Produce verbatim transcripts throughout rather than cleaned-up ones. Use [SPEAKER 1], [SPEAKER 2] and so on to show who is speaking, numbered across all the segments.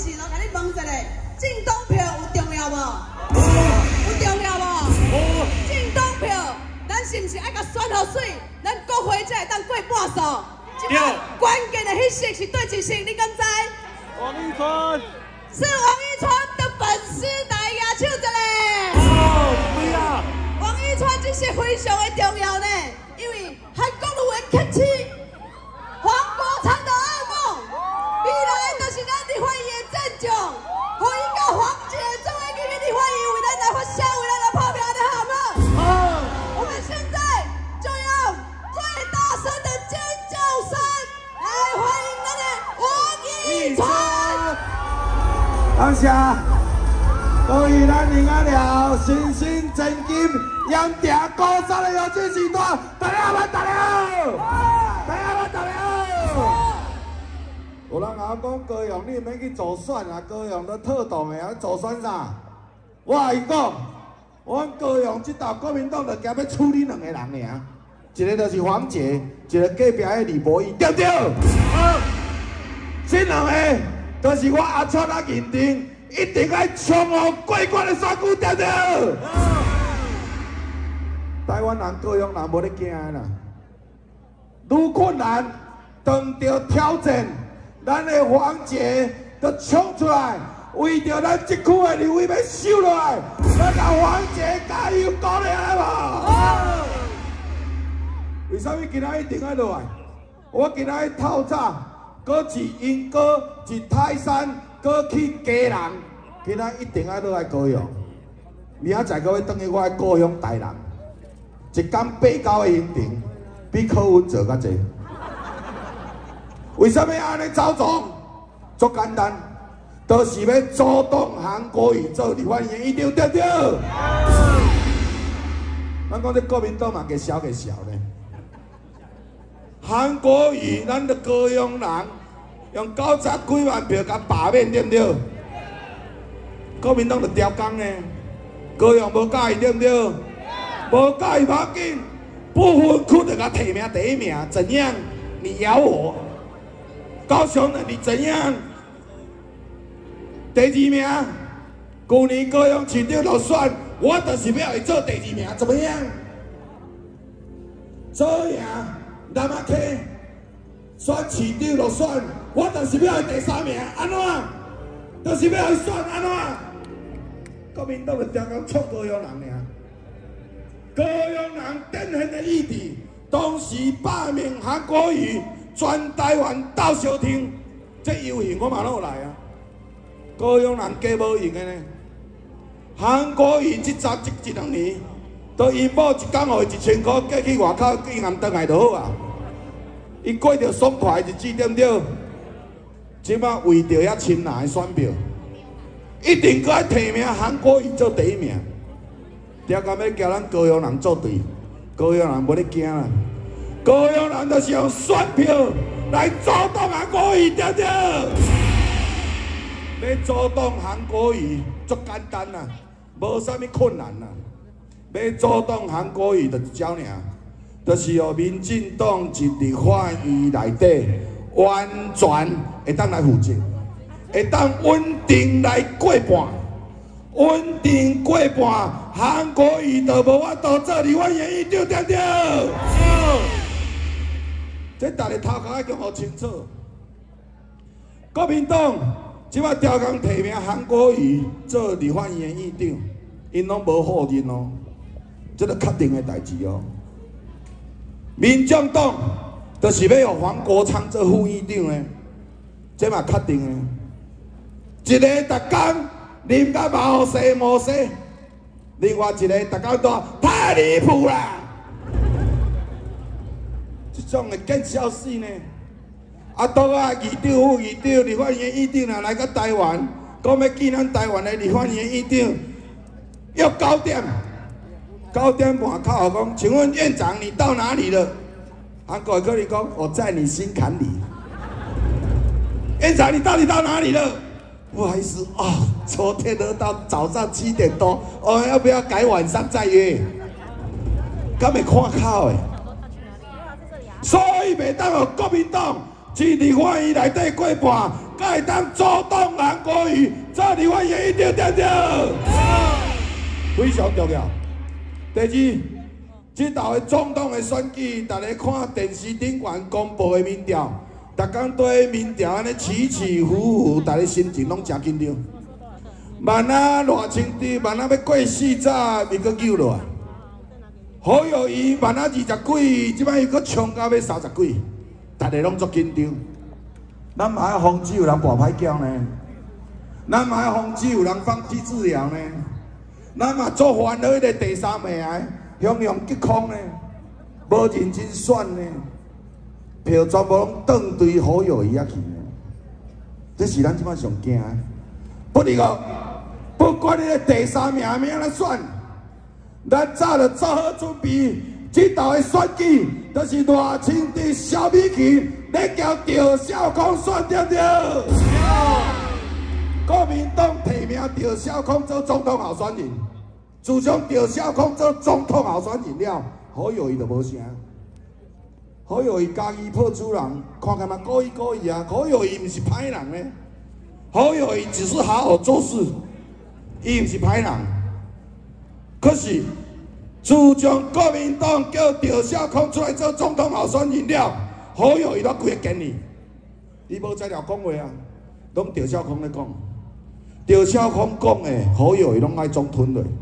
[SPEAKER 1] 时咯，甲你问一下，政党票有重要无？有重要无？政党票，咱是毋是爱甲选好水？咱国会才会当过半数。即摆关键的迄席是对一席，你敢知？
[SPEAKER 2] 王一川。
[SPEAKER 1] 是王一川的粉丝来压手一下。
[SPEAKER 2] 哦，对啊。
[SPEAKER 1] 王一川这是非常的重要呢，因为韩国瑜的客气。 黄国昌的噩梦，未来就是咱立法院的战将，可以甲黄姐作为今日立法院为咱来发声，为咱来破票的好吗？好，我们现在就用最大声的尖叫声来欢迎咱的王一川。
[SPEAKER 3] 感谢，恭喜咱赢啊了，新星真金杨定高三的有志时段，大家好，大家好。 大家好，大家好。有人甲我讲高雄，你免去助选啊！高雄都特动的啊，助选啥？我甲伊讲，我高雄这道国民党就惊要处理两个人尔，一个就是黄杰，一个隔壁的李博义，对不对？好。这两个都是我阿川啊认定，一定要冲互过关的选举，对不对？台湾人、高雄人无咧惊啦。 愈困难，当着挑战，咱的黄杰就冲出来，为着咱这区的立委要收落来，咱甲黄杰加油鼓励来无？为什么今仔一定要落来？我今仔透早，搁去英哥，去泰山，搁去嘉南，今仔一定要落来高雄。明仔载搁要等于我的故乡台南，一天八九个行程。 比柯文哲较济，为什么安尼走总？足简单，就是要阻挡韩国瑜做立法院议长，对不对？咱讲这国民党嘛，给小给小呢。韩国瑜，咱的高雄人用九十几万票甲罢免，对不对？国民党就刁工呢，高雄无介意，对不对？无介意，无要紧。 不分区就甲提名第一名，怎样？你咬我？高雄的你怎样？第二名，去年高雄市长落选，我就是要伊做第二名，怎么样？这样，南马溪选市长落选，我就是要伊第三名，安怎？就是要伊选安怎？国民党的调工冲高雄人尔。 高雄人典型的议题，当时罢免韩国瑜，全台湾斗相听，这游行我嘛拢有来啊。高雄人加无用的呢，韩国瑜这十这一两年，都因某一工互伊一千块，寄去外口寄银转来就好啊。伊过着爽快日子，对不对？即马为着遐亲人的选票，一定搁爱提名韩国瑜做第一名。 调工要交咱高雄人作对，高雄人无咧惊啦。高雄人就是用选票来阻挡韩国瑜，对不对？要阻挡韩国瑜，足简单啦，无啥物困难啦。要阻挡韩国瑜就一招尔，就是由民进党一立法院内底完全会当来负责，会当稳定来过半。 稳定过半，韩国瑜就无法度做立法院议长，对不对？这大家头壳要讲好清楚。国民党即摆调工提名韩国瑜做立法院议长，因拢无后任哦，这个确定的代志哦。民众党就是要由黄国昌做副议长的，这嘛确定的。一个逐工。 啉甲毛细毛细，另外一个逐工都太离谱啦！这种的见笑死呢！啊，倒啊，议长、副议长、立法院议长若来到台湾，讲要见咱台湾的立法院议长，要九点，九点半靠后讲，请问院长你到哪里了？韩国可能讲我在你心坎里。院长你到底到哪里了？ 不好意思哦，昨天呢到早上七点多，哦，要不要改晚上再约？敢会看口的，所以袂当让国民党去立法院内底过半， 敢会当主动韩国瑜做立法院一定对对？非常重要。第二，这道的总统的选举，大家看电视顶悬公布的民调，逐工对民调安尼起起伏伏，大家心情拢真紧张。万啊偌清滴，万啊要过四十，咪阁救落来。好友谊万啊二十几，即摆又阁冲到要三十几，大家拢足紧张。咱嘛爱防止有人跋歹叫呢，咱嘛爱防止有人放弃治疗呢，咱嘛做烦恼迄个第三名的，向阳吉空呢，无认真选呢，票全部拢倒对好友谊遐去呢，这是咱即摆上惊的。不离个，不管你个第三名名安怎选，咱早就做好准备，这道的选举就是热清的小米旗。你叫赵少康选对不对？国民党提名赵少康做总统候选人，自从赵少康做总统候选人了，好友谊就无声。好友谊家己破主人，看干嘛故意故意啊？好友谊不是歹人呢，好友谊只是好好做事，伊不是歹人。可是自从国民党叫赵少康出来做总统候选人了。好友谊都规个建议，伊无材料讲话啊，拢赵少康咧讲。赵少康讲的，好友谊拢爱总吞落。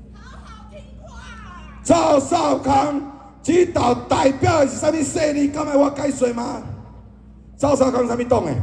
[SPEAKER 3] 赵少康这道代表的是啥物势力？敢要我解说吗？赵少康啥物党的？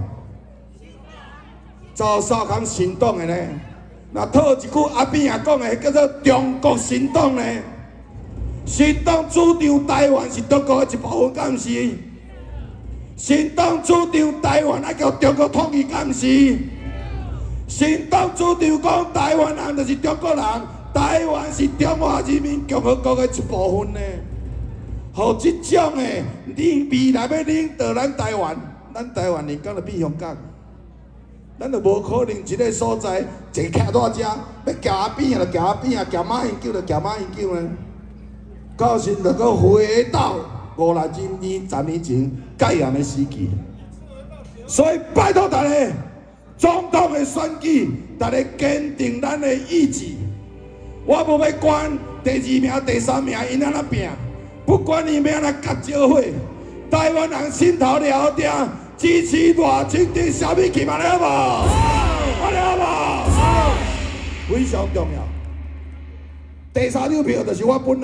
[SPEAKER 3] 赵少康新党的呢？那套一句阿扁也讲的，叫做中国新党呢？新党主张台湾是中国的一部分，敢毋是？新党主张台湾要叫中国统一，敢毋是？新党主张讲台湾人就是中国人，台湾是中华人民共和国的一部分呢。互这种的，你未来要领导咱台湾，咱台湾人敢就变香港，咱就无可能一个所在坐徛大只，要夹阿扁就夹阿扁啊，夹马英九就夹马英九呢。到时就搁回到五六十年、十年前戒严的时期，所以拜托大家，总统的选举，大家坚定咱的意志。我无要管第二名、第三名因安怎拼，不管伊要安怎夹招伙，台湾人心头了定，支持热清的小米旗嘛，了无？我了无？非常重要。第三张票就是我本人。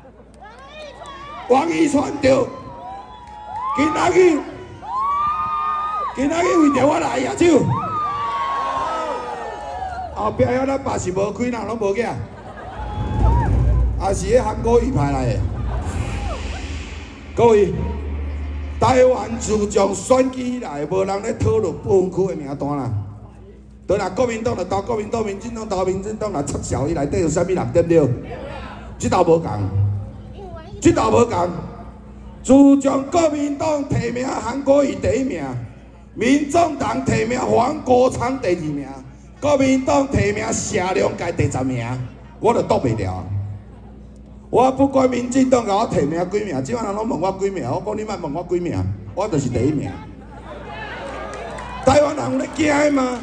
[SPEAKER 3] 王一川着，今仔日，今仔日为着我来举手，后壁遐咱爸是无开，人拢无去，也是迄韩国瑜派来的。各位，台湾自从选举以来，无人咧讨论不分区的名单啦。对啦，国民党就投国民党，民进党投民进党，来插销伊内底有啥物人对不对？这道无共。这道无共，自从国民党提名韩国瑜第一名，民众党提名黄国昌第二名，国民党提名谢龙介第十名，我就挡袂了。我不管民进党甲我提名几名，即摆人拢问我几名，我讲你莫问我几名，我就是第一名。台湾人有咧惊的吗？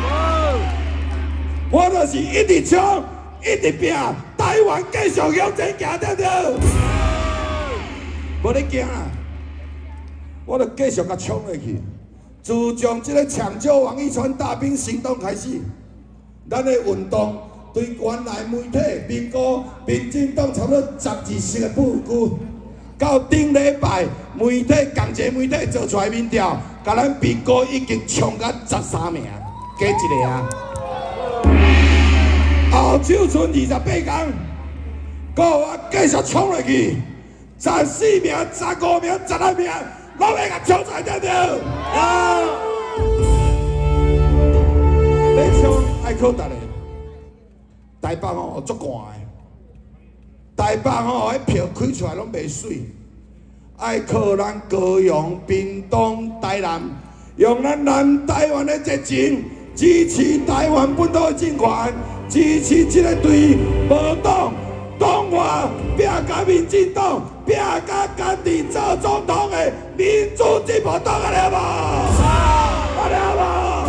[SPEAKER 3] 我就是一直冲，一直拼，台湾继续向前行，对不对？无咧惊啦，我著继续甲冲落去。自从即个抢救王一川大兵行动开始，咱的运动对原来媒体、民国、民进党差不多十二十个布局，到顶礼拜媒体共济媒体做出来民调，甲咱民国已经冲到十三名，加一个啊。后手剩二十八天，搁我继续冲落去。十四名、十五名、十六名，拢会甲冲出来，对不对？啊！你冲爱靠大家，台北吼足寒的，台北吼迄票开出来拢袂水，爱靠咱高雄、屏东、台南，用咱南台湾的热情，支持台湾本土的政权，支持这个对无党。党外拼甲民进党，拼甲家己做总统的民主进步党，了无？了无？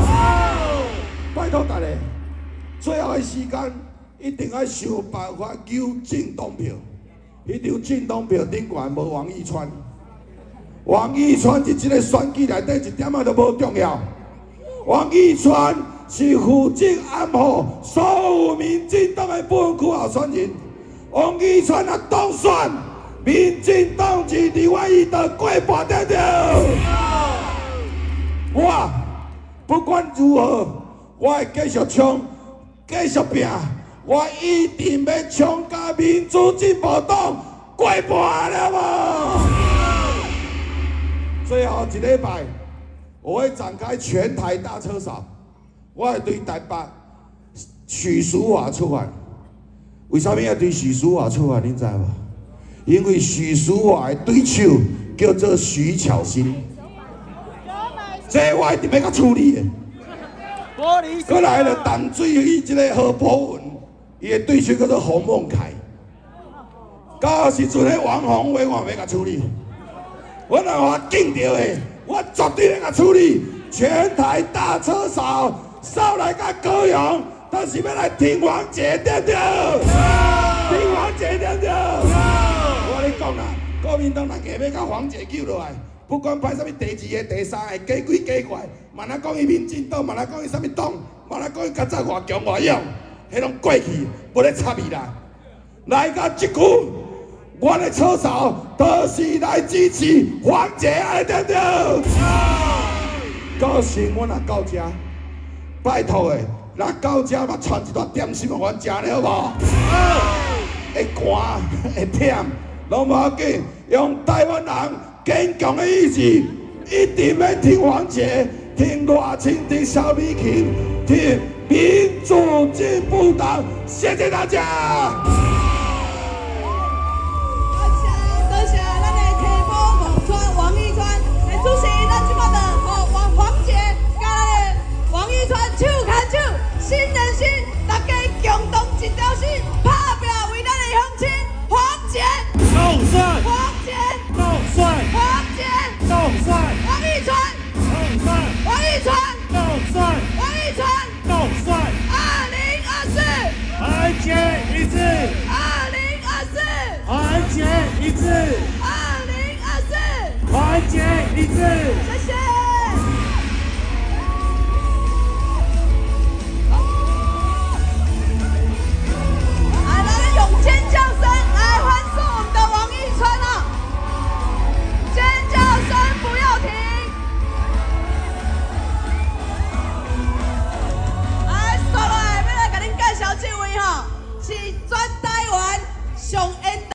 [SPEAKER 3] 时间一定要想办法揪政党票。迄张政党票顶悬无王义川，王义川是即个选举内底一点仔都无重要。王义川是负责安抚所有民进党的本区候选人。王义川若当选，民进党是立法院的过半点着。我不管如何，我会继续冲，继续拼。我一定要冲甲民主进步党过半了无？最后一礼拜，我会展开全台大车扫，我会对台北许淑华出发。为什么要对许淑华出发？恁知无？因为许淑华的对手叫做徐巧芯，这我一定要甲处理的。过来了淡水伊即个何博文。伊的对手叫做洪孟凯，到时阵迄王宏伟我要甲处理，我若我敬着的，我绝对要甲处理。全台大车扫扫来甲高雄，但是要来听王姐对不对？听王姐对不对？我跟你讲啦，国民党若硬要甲黄姐救落来，不管派什么第二个、第三个，假鬼假怪，嘛若讲伊民进党，嘛若讲伊什么党，嘛若讲伊较早外强外勇。迄拢过去，无咧插伊啦。来到即句，我的车手都是来支持黄姐爱对对。到时我若到遮，拜托诶，若到遮嘛传一段点心互阮食了无？会寒会忝，拢无要紧，用台湾人坚强的意志，一定要听黄姐，听热情，听萧美琴，听。民主进步党，谢谢大家。